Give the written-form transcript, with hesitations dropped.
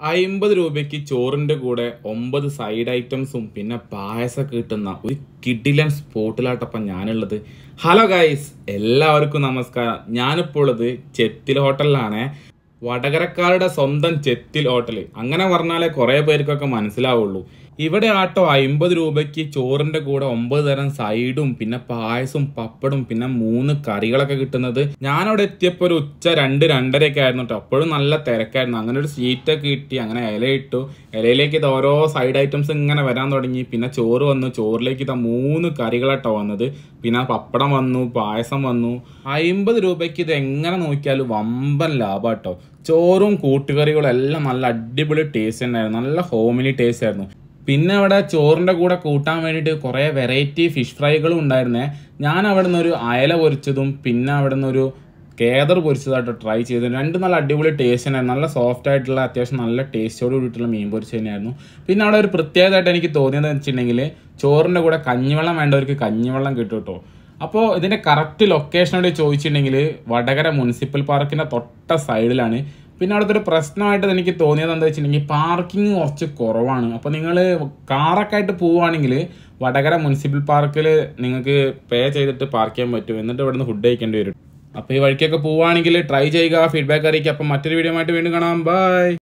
50 രൂപയ്ക്ക് ചോറിന്റെ കൂടെ 9 സൈഡ് ഐറ്റംസും പിന്നെ പായസമൊക്കെ കിട്ടുന്ന ഒരു കിടിലൻ സ്പോട്ടിലാട്ടപ്പം ഞാനുള്ളത്. ഹലോ ഗൈസ്, എല്ലാവർക്കും നമസ്കാരം. ഞാനിപ്പോൾ ഉള്ളത് ചെത്തിൽ ഹോട്ടലിലാണ്. വടകരക്കാരുടെ സ്വന്തം ചെത്തിൽ ഹോട്ടൽ. അങ്ങനെ പറഞ്ഞാലേ കുറെ പേർക്കൊക്കെ മനസ്സിലാവുള്ളൂ. ഇവിടെ ആട്ടോ 50 രൂപയ്ക്ക് ചോറിന്റെ കൂടെ 9 തരം സൈഡും പിന്നെ പായസവും പപ്പടും പിന്നെ 3 കറികളൊക്കെ കിട്ടുന്നത്. ഞാനവിടെ എത്തിയപ്പോൾ ഒരു ഉച്ച 2-2:30 ആയിരുന്നു കേട്ടോ. അപ്പോഴും നല്ല തിരക്കായിരുന്നു. അങ്ങനെ ഒരു സീറ്റൊക്കെ കിട്ടി, അങ്ങനെ ഇലയിട്ടു. ഇലയിലേക്ക് ഇത് ഓരോ സൈഡ് ഐറ്റംസ് ഇങ്ങനെ വരാൻ തുടങ്ങി. പിന്നെ ചോറ് വന്നു, ചോറിലേക്ക് ഇതാ 3 കറികളാട്ടോ വന്നത്. പിന്നെ പപ്പടം വന്നു, പായസം വന്നു. 50 രൂപയ്ക്ക് ഇത് എങ്ങനെ നോക്കിയാലും വമ്പൻ ലാഭാട്ടോ. ചോറും കൂട്ടുകറികളും എല്ലാം നല്ല അടിപൊളി ടേസ്റ്റ് ഉണ്ടായിരുന്നു, നല്ല ഹോമിലി ടേസ്റ്റ് ആയിരുന്നു. പിന്നെ അവിടെ ചോറിൻ്റെ കൂടെ കൂട്ടാൻ വേണ്ടിയിട്ട് കുറേ വെറൈറ്റി ഫിഷ് ഫ്രൈകളും ഉണ്ടായിരുന്നേ. ഞാൻ അവിടെ നിന്നൊരു അയല പൊരിച്ചതും പിന്നെ അവിടെ നിന്നൊരു കേദർ പൊരിച്ചതായിട്ട് ട്രൈ ചെയ്തു. രണ്ടും നല്ല അടിപൊളി ടേസ്റ്റ് തന്നെയായിരുന്നു. നല്ല സോഫ്റ്റ് ആയിട്ടുള്ള അത്യാവശ്യം നല്ല ടേസ്റ്റോട് കൂടിയിട്ടുള്ള മീൻ പൊരിച്ച തന്നെയായിരുന്നു. പിന്നെ അവിടെ ഒരു പ്രത്യേകതയായിട്ട് എനിക്ക് തോന്നിയതെന്ന് വെച്ചിട്ടുണ്ടെങ്കിൽ ചോറിൻ്റെ കൂടെ കഞ്ഞിവെള്ളം വേണ്ടവർക്ക് കഞ്ഞിവെള്ളം കിട്ടും കേട്ടോ. അപ്പോൾ ഇതിൻ്റെ കറക്റ്റ് ലൊക്കേഷനോട് ചോദിച്ചിട്ടുണ്ടെങ്കിൽ വടകര മുനിസിപ്പൽ പാർക്കിൻ്റെ തൊട്ട സൈഡിലാണ്. പിന്നെ അവിടുത്തെ ഒരു പ്രശ്നമായിട്ട് എനിക്ക് തോന്നിയത് എന്താ വെച്ചിട്ടുണ്ടെങ്കിൽ പാർക്കിംഗ് കുറച്ച് കുറവാണ്. അപ്പോൾ നിങ്ങൾ കാറൊക്കെ ആയിട്ട് പോവുകയാണെങ്കിൽ വടകര മുനിസിപ്പൽ പാർക്കിൽ നിങ്ങൾക്ക് പേ ചെയ്തിട്ട് പാർക്ക് ചെയ്യാൻ പറ്റും. എന്നിട്ട് ഇവിടെ നിന്ന് ഫുഡ് കഴിക്കേണ്ടി വരും. അപ്പോൾ ഈ വഴിക്കൊക്കെ പോവുകയാണെങ്കിൽ ട്രൈ ചെയ്യുക, ഫീഡ്ബാക്ക് അറിയിക്കുക. അപ്പം മറ്റൊരു വീഡിയോ ആയിട്ട് വീണ്ടും കാണാം. ബൈ.